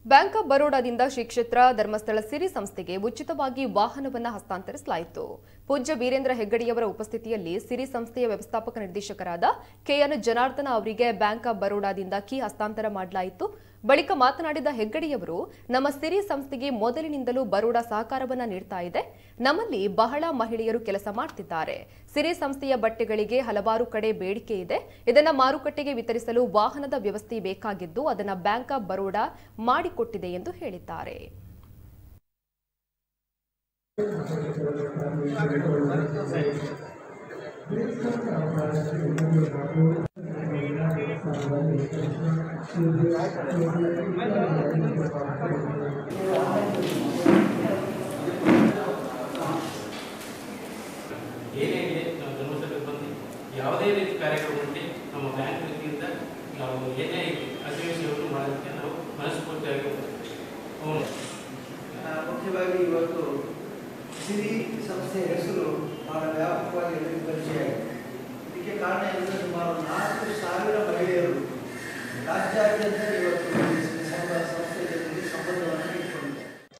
Bank of ಬರೋಡಾದಿಂದ Shri ಕ್ಷೇತ್ರ ಧರ್ಮಸ್ಥಳ ಸಿರಿ ಸಂಸ್ಥೆಗೆ ಉಚಿತವಾಗಿ ವಾಹನವನ್ನು ಹಸ್ತಾಂತರಿಸಲಾಯಿತು. ಪೂಜ್ಯ ವೀರೇಂದ್ರ ಹೆಗ್ಗಡಿಯವರ ಉಪಸ್ಥಿತಿಯಲ್ಲಿ ಸಿರಿ ಸಂಸ್ಥೆಯ ವ್ಯವಸ್ಥಾಪಕ ನಿರ್ದೇಶಕರಾದ ಕೆಎನ್ ಜನಾರ್ದನ ಅವರಿಗೆ ಬ್ಯಾಂಕ್ ಆಫ್ ಬರೋಡಾದಿಂದ ಕೀ ಹಸ್ತಾಂತರ ಮಾಡಲಾಯಿತು. ಬಳಿಕ ಮಾತನಾಡಿದ ಹೆಗ್ಗಡಿಯವರು, ನಮ್ಮ ಸಿರಿ ಸಂಸ್ಥೆಗೆ ಮೊದಲಿನಿಂದಲೂ ಬರೋಡಾ ಸಹಕಾರವನ್ನು ನೀಡ್ತಾ ಇದೆ. ನಮ್ಮಲ್ಲಿ ಬಹಳ ಮಹಿಳೆಯರು ಕೆಲಸ ಮಾಡುತ್ತಿದ್ದಾರೆ. ಸಿರಿ ಸಂಸ್ಥೆಯ ಬಟ್ಟೆಗಳಿಗೆ ಹಲವಾರು ಕಡೆ ಬೇಡಿಕೆ ಇದೆ. ಇದನ್ನು ಮಾರುಕಟ್ಟೆಗೆ ವಿತರಿಸಲು ವಾಹನದ ವ್ಯವಸ್ಥೆ ಬೇಕಾಗಿದ್ದು ಅದನ್ನು ಬ್ಯಾಂಕ್ ಆಫ್ ಬರೋಡಾ ಮಾಡಿಕೊಟ್ಟಿದೆ ಎಂದು ಹೇಳಿದ್ದಾರೆ. ಯಾವುದೇ ರೀತಿ ಕಾರ್ಯಕ್ರಮಕ್ಕೆ ನಮ್ಮ ಬ್ಯಾಂಕ್ ವತಿಯಿಂದ ನಾವು ಏನೇ ಅಧಿವೇಶನವನ್ನು ಮಾಡೋದಕ್ಕೆ ನಾವು ಮನಸ್ಫೂರ್ತಿಯಾಗಿ ಮುಖ್ಯವಾಗಿ ಇವತ್ತು ಸಿರಿ ಸಂಸ್ಥೆಯ ಹೆಸರು ಬಹಳ ವ್ಯಾಪಕವಾಗಿ ಎಲ್ಲರಿಗೂ ಪರಿಚಯ ಆಗಿದೆ. ಇದಕ್ಕೆ ಕಾರಣ ಏನಂದರೆ ಸುಮಾರು 4,000 ಮಹಿಳೆಯರು ರಾಜ್ಯಾದ್ಯಂತ